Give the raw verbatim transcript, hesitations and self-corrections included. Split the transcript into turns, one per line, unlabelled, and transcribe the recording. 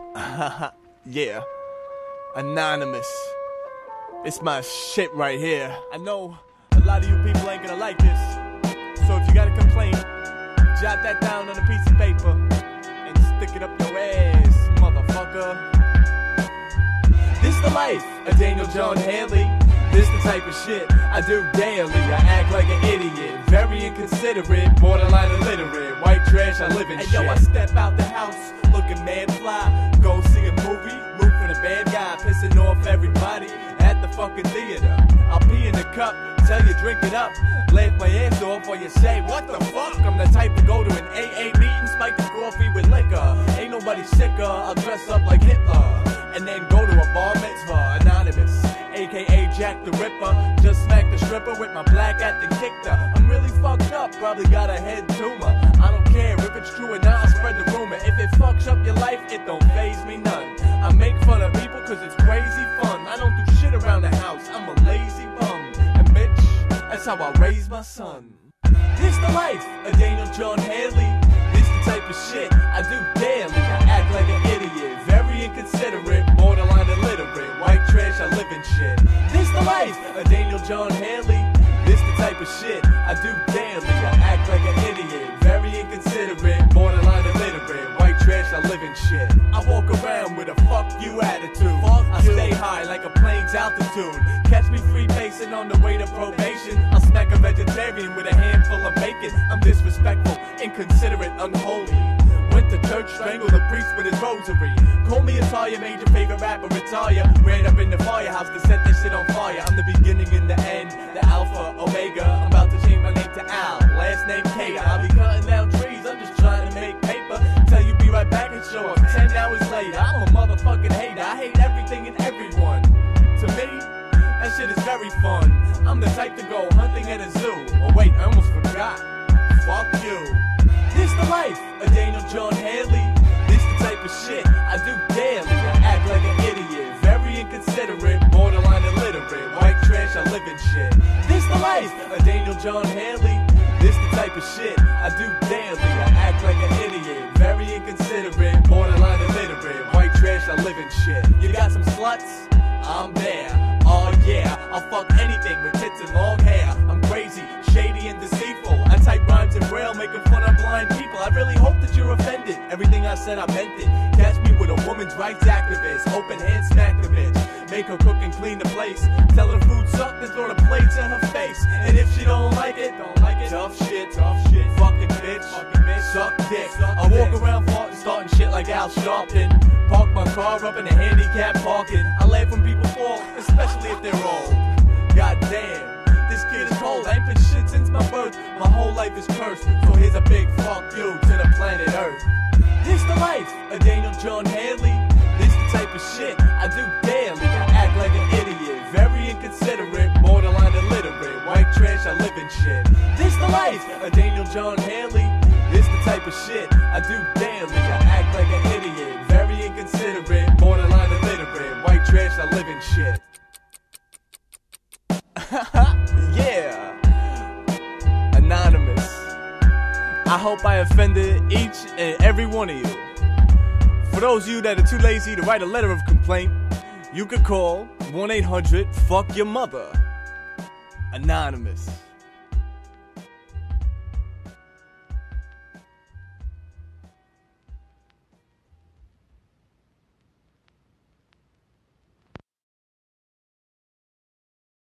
Yeah, Anonymous. It's my shit right here. I know a lot of you people ain't gonna like this, so if you got a complaint, jot that down on a piece of paper and stick it up your ass, motherfucker. This the life of Daniel John Haley. This the type of shit I do daily. I act like an idiot, very inconsiderate, borderline illiterate, white trash, I live in hey, shit. Yo, I step out the house looking mad fly, go see a movie, root for the bad guy, pissing off everybody at the fucking theater. I'll pee in the cup, tell you drink it up, laugh my ass off while you say, what the fuck? I'm the type to go to an A A meeting, spike the coffee with liquor. Ain't nobody sicker, I'll dress up like Hitler, and then go to a bar mitzvah. Anonymous, aka Jack the Ripper, just smacked the stripper with my black acting kicked her. I'm really fucked up, probably got a head tumor. I don't care if it's true or not, I'll spread the rumor. If it fucks up your life, it don't faze me none. I make fun of people cause it's crazy fun. I don't do shit around the house, I'm a lazy bum. And bitch, that's how I raise my son. This the life of Daniel John Haley. This the type of shit I do daily. I act like an idiot, very inconsiderate, borderline illiterate, white trash, I live in shit. This the life of Daniel John Haley. This the type of shit I do daily. I act like an idiot, very inconsiderate, borderline illiterate, white trash, I live in shit. I walk around with a fuck you attitude. Fuck I you. Stay high like a plane's altitude. Catch me free pacing on the way to probation. I'll smack a vegetarian with a handful of bacon. I'm disrespectful, inconsiderate, unholy. Went to church, strangled a priest with his rosary. Call me Italia, made your favorite rapper retire. Ran up in the firehouse to set this shit on fire. I'm the beginning and the end, the alpha, omega. I'm about to change my name to Al, last name Cater. I'll be cutting down trees, I'm just trying to make paper. Tell you be right back and show up ten hours later. I'm a motherfucking hater, I hate everything and everyone. To me, that shit is very fun. I'm the type to go hunting at a zoo. Oh wait, I almost forgot. Fuck you. This the life of Daniel John Haley. This the type of shit I do daily. I act like an idiot, very inconsiderate, borderline illiterate, white trash, I live in shit. This the life of Daniel John Haley. This the type of shit I do daily. I act like an idiot, very inconsiderate, borderline illiterate, white trash, I live in shit. You got some sluts? I'm there. Oh yeah, I'll fuck anything with tits and long hair. I'm crazy, shady and deceitful. I type rhymes in braille, making fun of blind people. I really hope that you're offended. Everything I said, I meant it. Catch me with a woman's rights activist. Open hand smack the bitch. Make her cook and clean the place. Tell her food sucked and throw the plates in her face. And if she don't like it, don't like it. Tough shit, tough shit. Fucking bitch, fucking bitch. Suck dick. Suck I walk dick. Around farting, starting shit like Al Sharpton. Park my car up in a handicap parking. I laugh when people fall, especially if they're old. God damn, this kid is cold. I ain't been shit since my birth. My whole life is cursed. So here's a big fuck you to the planet Earth. This the life of Daniel John Haley. This the type of shit I do daily. I act like an idiot, very inconsiderate, borderline illiterate, white trash, I live in shit. This the life of Daniel John Haley. This the type of shit I do daily. I act like an idiot, very inconsiderate, borderline illiterate, white trash, I live in shit. Yeah, Anonymous. I hope I offended each and every one of you. For those of you that are too lazy to write a letter of complaint, you could call one eight hundred fuck your mother. Anonymous.